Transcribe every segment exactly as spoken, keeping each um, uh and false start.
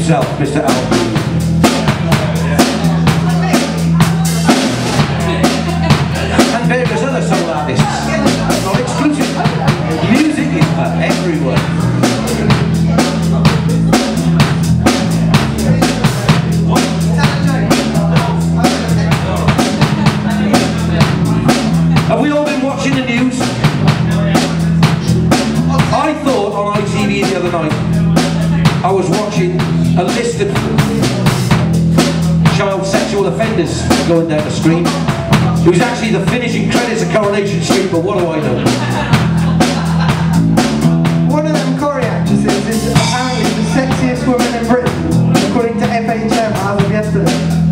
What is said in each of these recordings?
himself, Mister Al Green. And various other soul artists. Not exclusive. Music is for everyone. Have we all been watching the news? I thought on I T V the other night I was watching a list of child sexual offenders going down the street. It was actually the finishing credits of Coronation Street, but what do I know? One of them Corrie actresses is apparently the sexiest woman in Britain, according to F H M as of yesterday.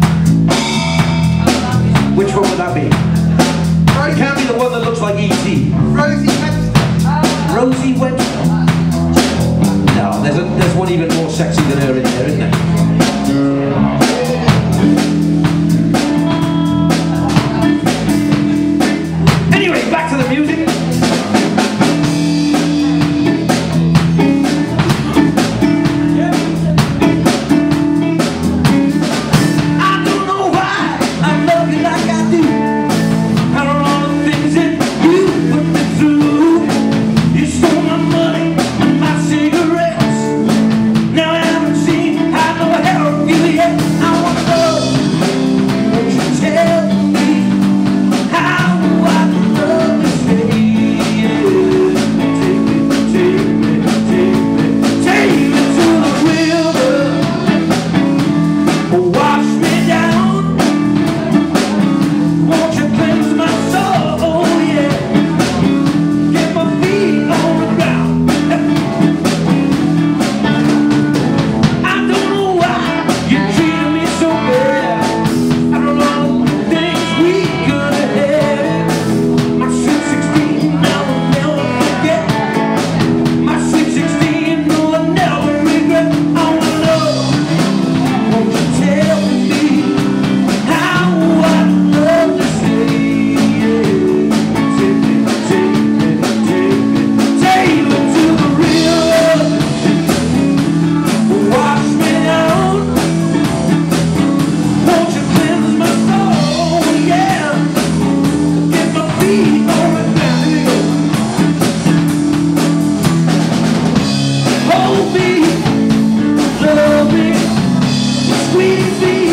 Which one would that be? It can't be the one that looks like E T Rosie Webster. Rosie Webster? No, there's, a, there's one even more sexy than her in there, isn't there? Anyway, back to the music. I don't know why I love you like I do. I don't know the things that you put me through. You stole my money and my cigarettes. Now I haven't seen how to help you yet. I wanna know, won't you tell me how I love to stay? Take me, take me, take me, take me to the river. Wash me down. Won't you cleanse my soul? Oh yeah. Get my feet on the ground. I don't know why you treated me so bad. I don't know the things we could have had. My sweet sixteen, now I'll never forget. My sweet sixteen, no, I'll never regret. I wanna know, won't you tell me how I love to stay? Take me, take me, take me, take me to the river. Wash me down. Won't you cleanse my soul? Yeah. Get my feet on the ground. Hold me, love me, sweet feet.